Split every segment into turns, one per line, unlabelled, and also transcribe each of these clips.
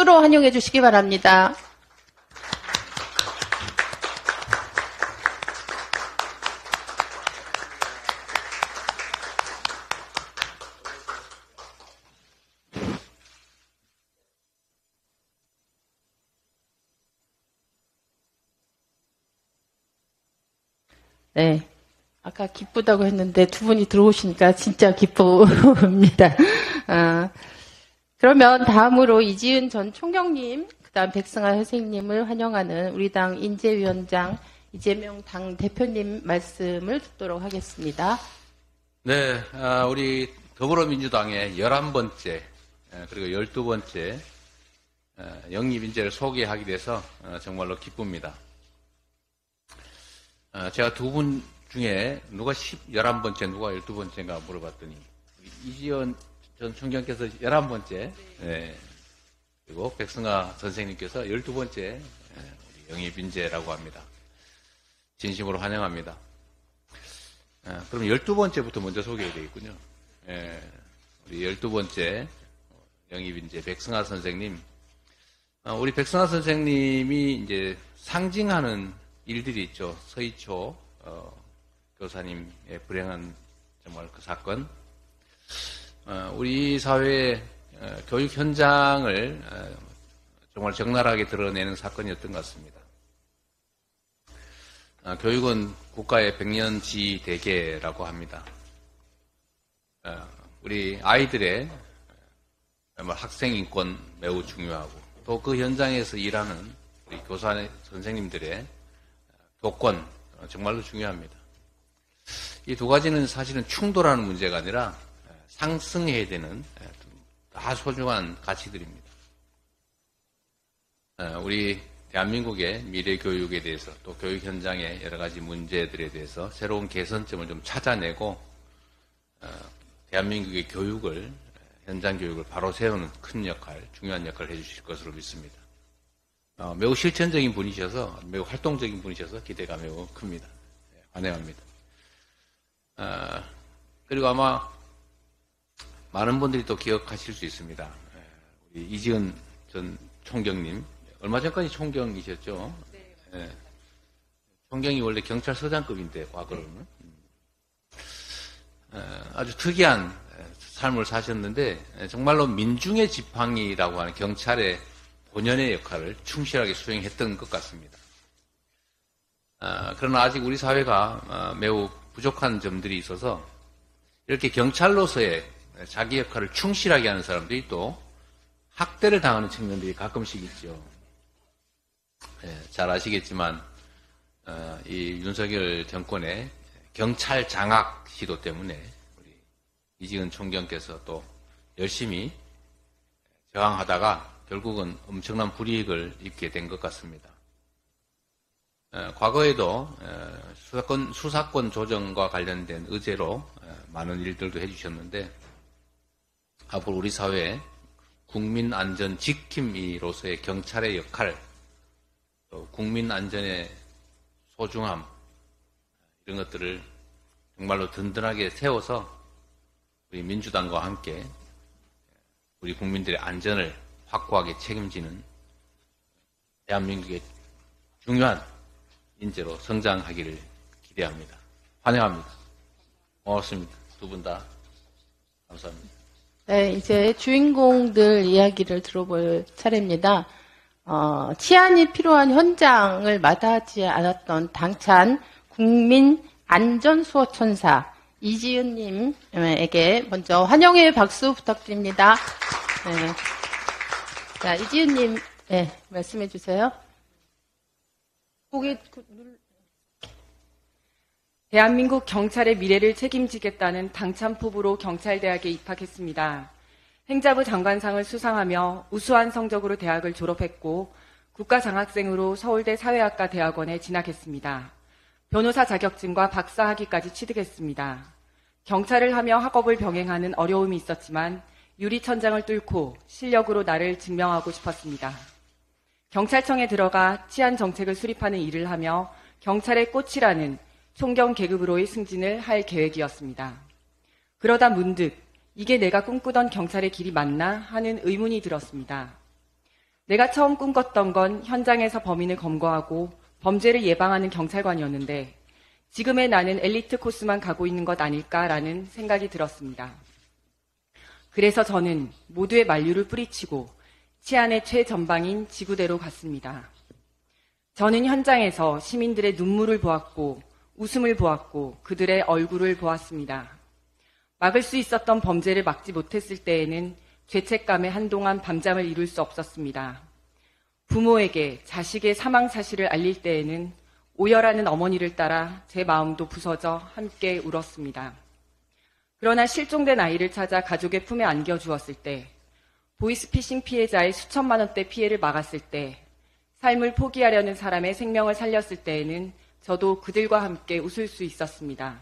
박수로 환영해 주시기 바랍니다. 네. 아까 기쁘다고 했는데 두 분이 들어오시니까 진짜 기쁩니다. 그러면 다음으로 이지은 전 총경님, 그다음 백승아 선생님을 환영하는 우리 당 인재위원장 이재명 당 대표님 말씀을 듣도록 하겠습니다.
네, 우리 더불어민주당의 11번째 그리고 12번째 영입인재를 소개하게 돼서 정말로 기쁩니다. 제가 두 분 중에 누가 11번째, 누가 12번째인가 물어봤더니 이지연 전 총경께서 11번째, 네. 그리고 백승아 선생님께서 12번째 영입인재라고 합니다. 진심으로 환영합니다. 그럼 12번째부터 먼저 소개해야 되겠군요. 우리 12번째 영입인재 백승아 선생님. 우리 백승아 선생님이 이제 상징하는 일들이 있죠. 서희초 교사님의 불행한 정말 그 사건. 우리 사회의 교육 현장을 정말 적나라하게 드러내는 사건이었던 것 같습니다. 교육은 국가의 백년지 대계라고 합니다. 우리 아이들의 학생 인권 매우 중요하고 또 그 현장에서 일하는 우리 교사 선생님들의 교권 정말로 중요합니다. 이 두 가지는 사실은 충돌하는 문제가 아니라 상승해야 되는 다 소중한 가치들입니다. 우리 대한민국의 미래 교육에 대해서 또 교육 현장의 여러 가지 문제들에 대해서 새로운 개선점을 좀 찾아내고 대한민국의 교육을 현장 교육을 바로 세우는 큰 역할, 중요한 역할을 해주실 것으로 믿습니다. 매우 실천적인 분이셔서 매우 활동적인 분이셔서 기대가 매우 큽니다. 환영합니다. 그리고 아마 많은 분들이 또 기억하실 수 있습니다. 우리 이지은 전 총경님, 얼마 전까지 총경이셨죠? 네. 총경이 원래 경찰서장급인데 과거로는 아주 특이한 삶을 사셨는데 정말로 민중의 지팡이라고 하는 경찰의 본연의 역할을 충실하게 수행했던 것 같습니다. 그러나 아직 우리 사회가 매우 부족한 점들이 있어서 이렇게 경찰로서의 자기 역할을 충실하게 하는 사람들이 또 학대를 당하는 측면들이 가끔씩 있죠. 잘 아시겠지만 이 윤석열 정권의 경찰 장악 시도 때문에 우리 이지은 총경께서 또 열심히 저항하다가 결국은 엄청난 불이익을 입게 된 것 같습니다. 과거에도 수사권 조정과 관련된 의제로 많은 일들도 해주셨는데 앞으로 우리 사회에 국민 안전 지킴이로서의 경찰의 역할, 또 국민 안전의 소중함 이런 것들을 정말로 든든하게 세워서 우리 민주당과 함께 우리 국민들의 안전을 확고하게 책임지는 대한민국의 중요한 인재로 성장하기를 기대합니다. 환영합니다. 고맙습니다. 두 분 다 감사합니다.
네, 이제 주인공들 이야기를 들어볼 차례입니다. 치안이 필요한 현장을 마다하지 않았던 당찬 국민 안전수호천사 이지은님에게 먼저 환영의 박수 부탁드립니다. 네. 자, 이지은님, 네, 말씀해 주세요.
대한민국 경찰의 미래를 책임지겠다는 당찬 포부로 경찰대학에 입학했습니다. 행자부 장관상을 수상하며 우수한 성적으로 대학을 졸업했고 국가장학생으로 서울대 사회학과 대학원에 진학했습니다. 변호사 자격증과 박사 학위까지 취득했습니다. 경찰을 하며 학업을 병행하는 어려움이 있었지만 유리천장을 뚫고 실력으로 나를 증명하고 싶었습니다. 경찰청에 들어가 치안 정책을 수립하는 일을 하며 경찰의 꽃이라는 총경 계급으로의 승진을 할 계획이었습니다. 그러다 문득 이게 내가 꿈꾸던 경찰의 길이 맞나 하는 의문이 들었습니다. 내가 처음 꿈꿨던 건 현장에서 범인을 검거하고 범죄를 예방하는 경찰관이었는데 지금의 나는 엘리트 코스만 가고 있는 것 아닐까라는 생각이 들었습니다. 그래서 저는 모두의 만류를 뿌리치고 치안의 최전방인 지구대로 갔습니다. 저는 현장에서 시민들의 눈물을 보았고 웃음을 보았고 그들의 얼굴을 보았습니다. 막을 수 있었던 범죄를 막지 못했을 때에는 죄책감에 한동안 밤잠을 이룰 수 없었습니다. 부모에게 자식의 사망 사실을 알릴 때에는 오열하는 어머니를 따라 제 마음도 부서져 함께 울었습니다. 그러나 실종된 아이를 찾아 가족의 품에 안겨주었을 때, 보이스피싱 피해자의 수천만 원대 피해를 막았을 때, 삶을 포기하려는 사람의 생명을 살렸을 때에는 저도 그들과 함께 웃을 수 있었습니다.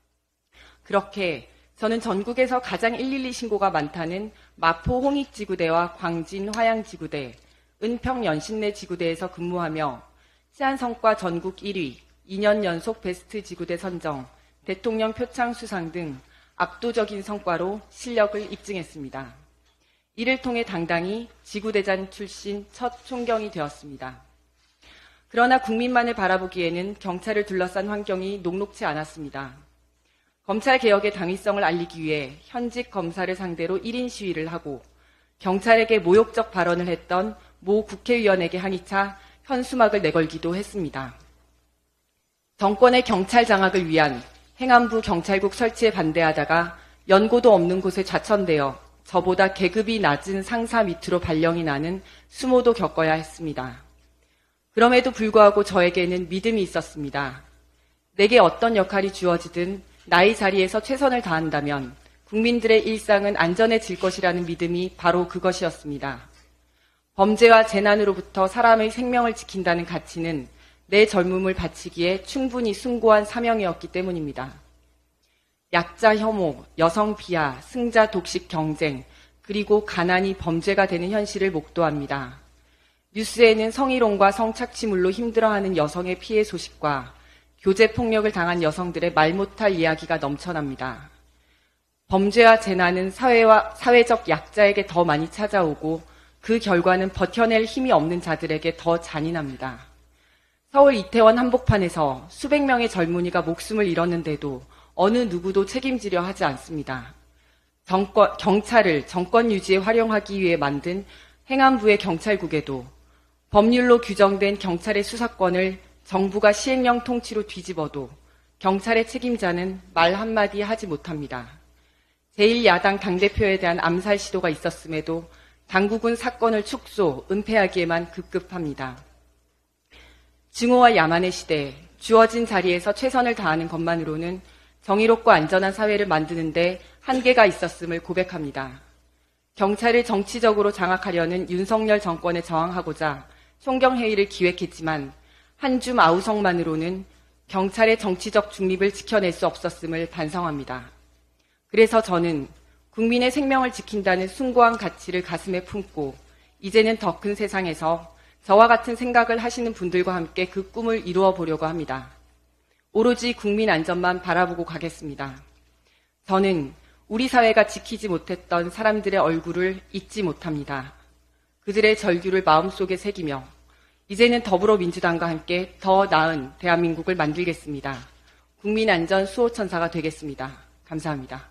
그렇게 저는 전국에서 가장 112 신고가 많다는 마포 홍익지구대와 광진 화양지구대, 은평 연신내 지구대에서 근무하며 치안 성과 전국 1위, 2년 연속 베스트 지구대 선정, 대통령 표창 수상 등 압도적인 성과로 실력을 입증했습니다. 이를 통해 당당히 지구대장 출신 첫 총경이 되었습니다. 그러나 국민만을 바라보기에는 경찰을 둘러싼 환경이 녹록지 않았습니다. 검찰개혁의 당위성을 알리기 위해 현직 검사를 상대로 1인 시위를 하고 경찰에게 모욕적 발언을 했던 모 국회의원에게 항의차 현수막을 내걸기도 했습니다. 정권의 경찰 장악을 위한 행안부 경찰국 설치에 반대하다가 연고도 없는 곳에 좌천되어 저보다 계급이 낮은 상사 밑으로 발령이 나는 수모도 겪어야 했습니다. 그럼에도 불구하고 저에게는 믿음이 있었습니다. 내게 어떤 역할이 주어지든 나의 자리에서 최선을 다한다면 국민들의 일상은 안전해질 것이라는 믿음이 바로 그것이었습니다. 범죄와 재난으로부터 사람의 생명을 지킨다는 가치는 내 젊음을 바치기에 충분히 숭고한 사명이었기 때문입니다. 약자 혐오, 여성 비하, 승자 독식 경쟁, 그리고 가난이 범죄가 되는 현실을 목도합니다. 뉴스에는 성희롱과 성착취물로 힘들어하는 여성의 피해 소식과 교제 폭력을 당한 여성들의 말 못할 이야기가 넘쳐납니다. 범죄와 재난은 사회적 약자에게 더 많이 찾아오고 그 결과는 버텨낼 힘이 없는 자들에게 더 잔인합니다. 서울 이태원 한복판에서 수백 명의 젊은이가 목숨을 잃었는데도 어느 누구도 책임지려 하지 않습니다. 경찰을 정권 유지에 활용하기 위해 만든 행안부의 경찰국에도 법률로 규정된 경찰의 수사권을 정부가 시행령 통치로 뒤집어도 경찰의 책임자는 말 한마디 하지 못합니다. 제1야당 당대표에 대한 암살 시도가 있었음에도 당국은 사건을 축소, 은폐하기에만 급급합니다. 증오와 야만의 시대, 주어진 자리에서 최선을 다하는 것만으로는 정의롭고 안전한 사회를 만드는데 한계가 있었음을 고백합니다. 경찰을 정치적으로 장악하려는 윤석열 정권에 저항하고자 총경회의를 기획했지만 한 줌 아우성만으로는 경찰의 정치적 중립을 지켜낼 수 없었음을 반성합니다. 그래서 저는 국민의 생명을 지킨다는 숭고한 가치를 가슴에 품고 이제는 더 큰 세상에서 저와 같은 생각을 하시는 분들과 함께 그 꿈을 이루어 보려고 합니다. 오로지 국민 안전만 바라보고 가겠습니다. 저는 우리 사회가 지키지 못했던 사람들의 얼굴을 잊지 못합니다. 그들의 절규를 마음속에 새기며 이제는 더불어민주당과 함께 더 나은 대한민국을 만들겠습니다. 국민 안전 수호천사가 되겠습니다. 감사합니다.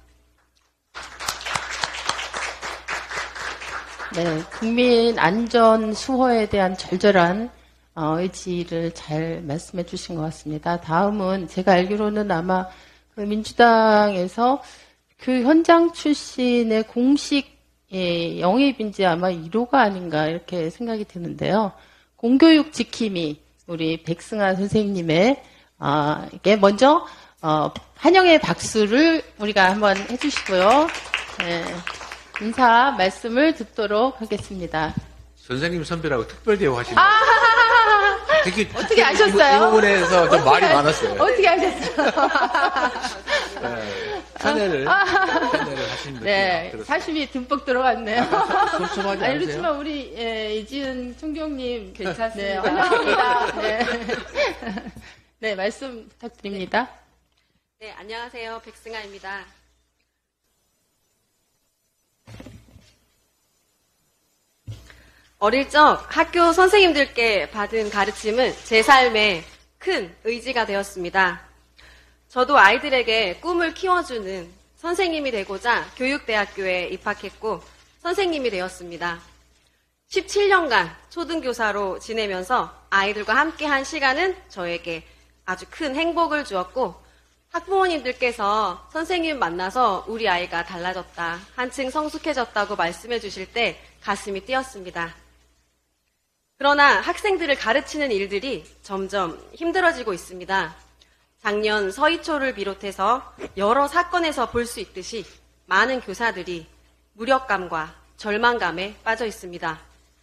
네, 국민 안전 수호에 대한 절절한 의지를 잘 말씀해 주신 것 같습니다. 다음은 제가 알기로는 아마 그 민주당에서 그 현장 출신의 공식 영입인지 아마 1호가 아닌가 이렇게 생각이 드는데요. 공교육 지킴이 우리 백승아 선생님의 이게 먼저 환영의 박수를 우리가 한번 해주시고요. 네, 인사 말씀을 듣도록 하겠습니다.
선생님 선배라고 특별 대우하시는 되게
어떻게 아셨어요?
이 부분에서 좀 말이 많았어요.
어떻게 아셨어요?
네, 편애를 하신 느낌.
네, 사심이 듬뿍 들어갔네요.
섭섭하지
아니,
않으세요?
그렇지만 우리 이지은 총경님
괜찮습니다.
네, 환영합니다. 네. 네, 말씀 부탁드립니다.
네, 안녕하세요. 백승아입니다. 어릴 적 학교 선생님들께 받은 가르침은 제 삶에 큰 의지가 되었습니다. 저도 아이들에게 꿈을 키워주는 선생님이 되고자 교육대학교에 입학했고 선생님이 되었습니다. 17년간 초등교사로 지내면서 아이들과 함께한 시간은 저에게 아주 큰 행복을 주었고 학부모님들께서 선생님 만나서 우리 아이가 달라졌다, 한층 성숙해졌다고 말씀해 주실 때 가슴이 뛰었습니다. 그러나 학생들을 가르치는 일들이 점점 힘들어지고 있습니다. 작년 서희초를 비롯해서 여러 사건에서 볼 수 있듯이 많은 교사들이 무력감과 절망감에 빠져 있습니다.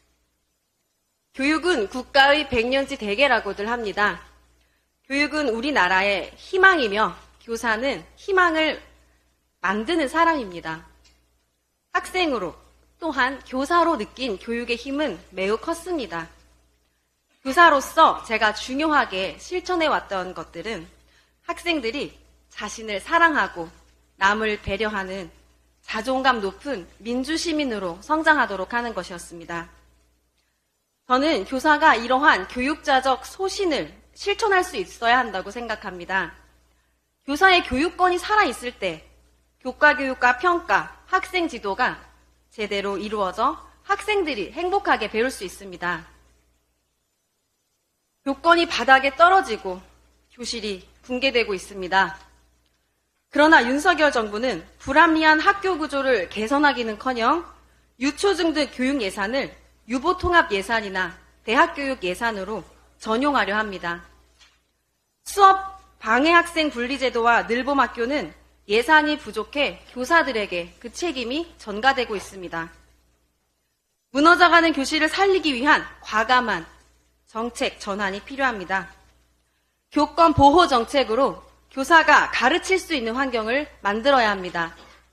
교육은 국가의 백년지 대계라고들 합니다. 교육은 우리나라의 희망이며 교사는 희망을 만드는 사람입니다. 학생으로 또한 교사로 느낀 교육의 힘은 매우 컸습니다. 교사로서 제가 중요하게 실천해왔던 것들은 학생들이 자신을 사랑하고 남을 배려하는 자존감 높은 민주시민으로 성장하도록 하는 것이었습니다. 저는 교사가 이러한 교육자적 소신을 실천할 수 있어야 한다고 생각합니다. 교사의 교육권이 살아있을 때 교과교육과 평가, 학생 지도가 제대로 이루어져 학생들이 행복하게 배울 수 있습니다. 교권이 바닥에 떨어지고 교실이 붕괴되고 있습니다. 그러나 윤석열 정부는 불합리한 학교 구조를 개선하기는커녕 유초중 등 교육 예산을 유보통합 예산이나 대학교육 예산으로 전용하려 합니다. 수업 방해 학생 분리제도와 늘봄학교는 예산이 부족해 교사들에게 그 책임이 전가되고 있습니다. 무너져가는 교실을 살리기 위한 과감한 정책 전환이 필요합니다. 교권 보호 정책으로 교사가 가르칠 수 있는 환경을 만들어야 합니다.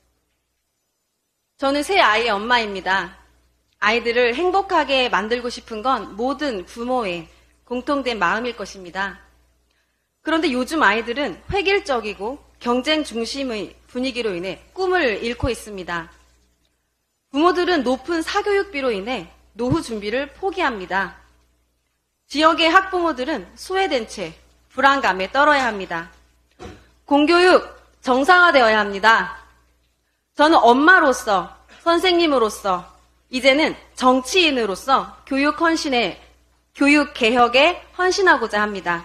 저는 세 아이의 엄마입니다. 아이들을 행복하게 만들고 싶은 건 모든 부모의 공통된 마음일 것입니다. 그런데 요즘 아이들은 획일적이고 경쟁 중심의 분위기로 인해 꿈을 잃고 있습니다. 부모들은 높은 사교육비로 인해 노후 준비를 포기합니다. 지역의 학부모들은 소외된 채 불안감에 떨어야 합니다. 공교육 정상화되어야 합니다. 저는 엄마로서, 선생님으로서, 이제는 정치인으로서 교육 개혁에 헌신하고자 합니다.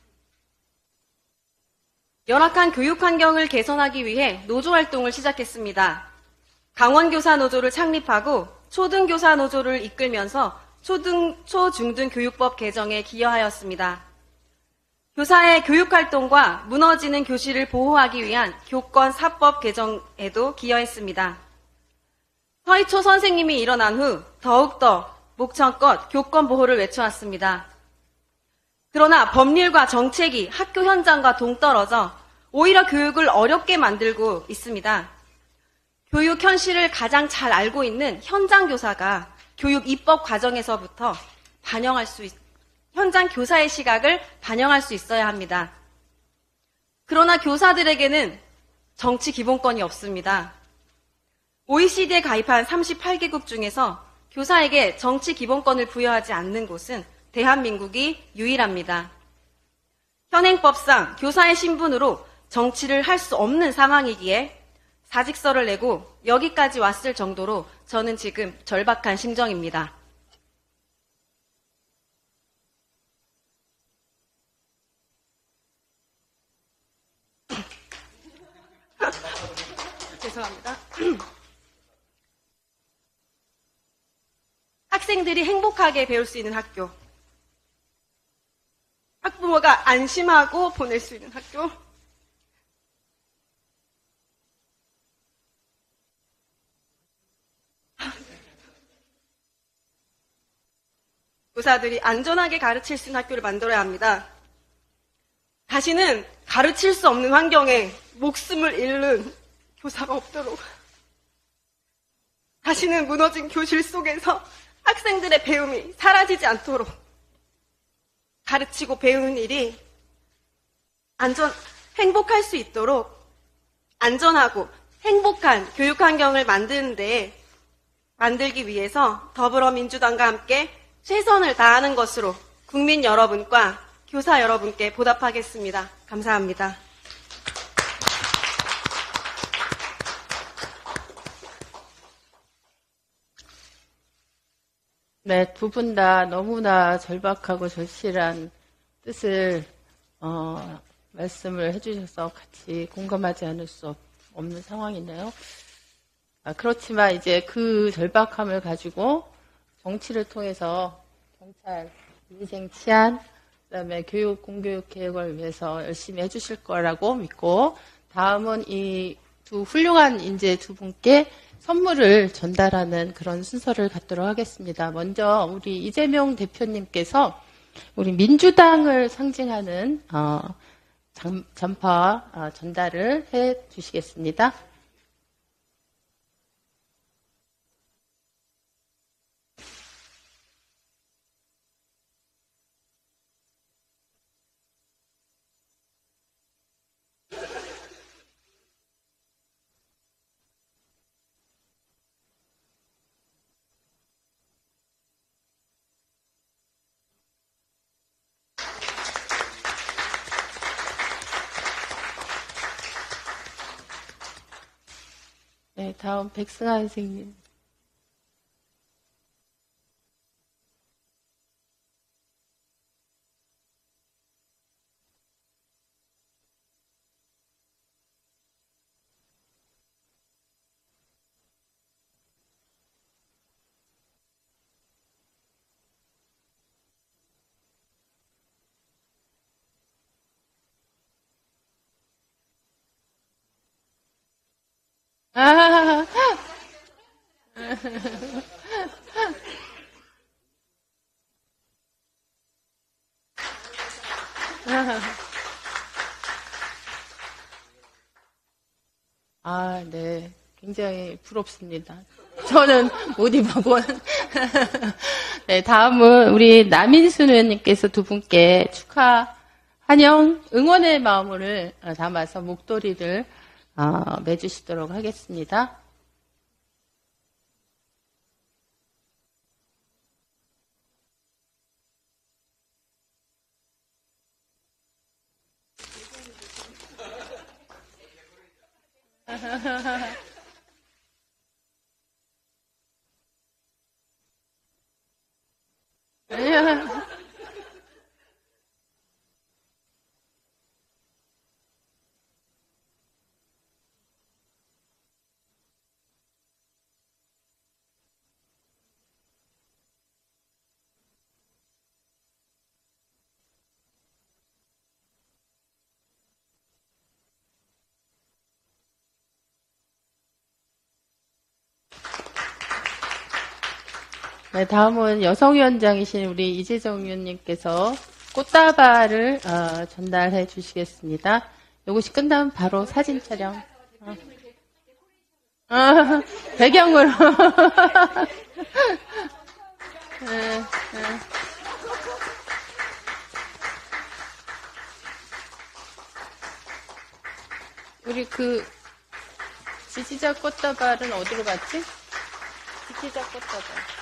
열악한 교육 환경을 개선하기 위해 노조 활동을 시작했습니다. 강원교사 노조를 창립하고 초등교사 노조를 이끌면서 초중등 교육법 개정에 기여하였습니다. 교사의 교육활동과 무너지는 교실을 보호하기 위한 교권 사법 개정에도 기여했습니다. 서희초 선생님이 일어난 후 더욱더 목청껏 교권 보호를 외쳐왔습니다. 그러나 법률과 정책이 학교 현장과 동떨어져 오히려 교육을 어렵게 만들고 있습니다. 교육 현실을 가장 잘 알고 있는 현장 교사가 교육 입법 과정에서부터 현장 교사의 시각을 반영할 수 있어야 합니다. 그러나 교사들에게는 정치 기본권이 없습니다. OECD에 가입한 38개국 중에서 교사에게 정치 기본권을 부여하지 않는 곳은 대한민국이 유일합니다. 현행법상 교사의 신분으로 정치를 할 수 없는 상황이기에 사직서를 내고 여기까지 왔을 정도로 저는 지금 절박한 심정입니다. 죄송합니다. 학생들이 행복하게 배울 수 있는 학교. 학부모가 안심하고 보낼 수 있는 학교. 교사들이 안전하게 가르칠 수 있는 학교를 만들어야 합니다. 다시는 가르칠 수 없는 환경에 목숨을 잃는 교사가 없도록, 다시는 무너진 교실 속에서 학생들의 배움이 사라지지 않도록 가르치고 배우는 일이 행복할 수 있도록 안전하고 행복한 교육 환경을 만드는 데 만들기 위해서 더불어민주당과 함께 최선을 다하는 것으로 국민 여러분과 교사 여러분께 보답하겠습니다. 감사합니다.
네, 두 분 다 너무나 절박하고 절실한 뜻을 말씀을 해주셔서 같이 공감하지 않을 수 없는 상황이네요. 그렇지만 이제 그 절박함을 가지고 정치를 통해서 경찰, 민생 치안, 그다음에 교육, 공교육 개혁을 위해서 열심히 해주실 거라고 믿고 다음은 이 두 훌륭한 인재 두 분께 선물을 전달하는 그런 순서를 갖도록 하겠습니다. 먼저 우리 이재명 대표님께서 우리 민주당을 상징하는 전파 전달을 해 주시겠습니다. 네, 다음 백승아 선생님. 아, 네. 굉장히 부럽습니다. 저는 못 입어본. 네, 다음은 우리 남인순 의원님께서 두 분께 축하, 환영, 응원의 마음을 담아서 목도리를 매주시도록 하겠습니다. 네, 다음은 여성위원장이신 우리 이재정 위원님께서 꽃다발을 전달해 주시겠습니다. 이것이 끝나면 바로 사진 촬영. 배경으로. 네, 네. 우리 그 지지자 꽃다발은 어디로 갔지? 지지자 꽃다발.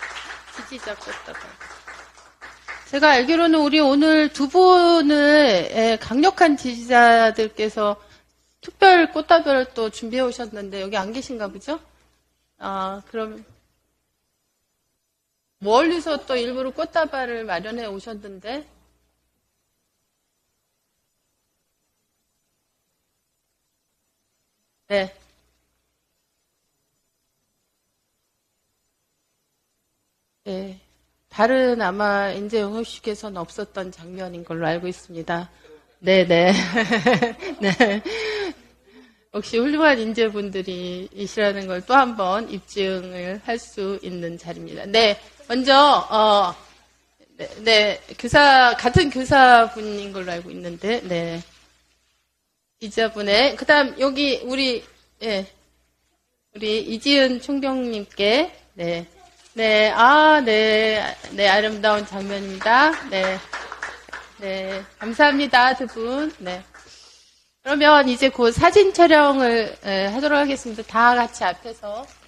제가 알기로는 우리 오늘 두 분을 강력한 지지자들께서 특별 꽃다발을 또 준비해 오셨는데 여기 안 계신가 보죠? 그럼 멀리서 또 일부러 꽃다발을 마련해 오셨는데 네. 네, 다른 아마 인재영업식에서는 없었던 장면인 걸로 알고 있습니다. 네네. 네. 역시 훌륭한 인재분들이시라는 걸 또 한 번 입증을 할 수 있는 자리입니다. 네, 먼저 네, 같은 교사분인 걸로 알고 있는데, 네, 기자분의 그다음 여기 우리 이지은 총경님께 네. 네, 네, 아름다운 장면입니다. 네, 네, 감사합니다, 두 분. 네. 그러면 이제 곧 사진 촬영을 하도록 하겠습니다. 다 같이 앞에서.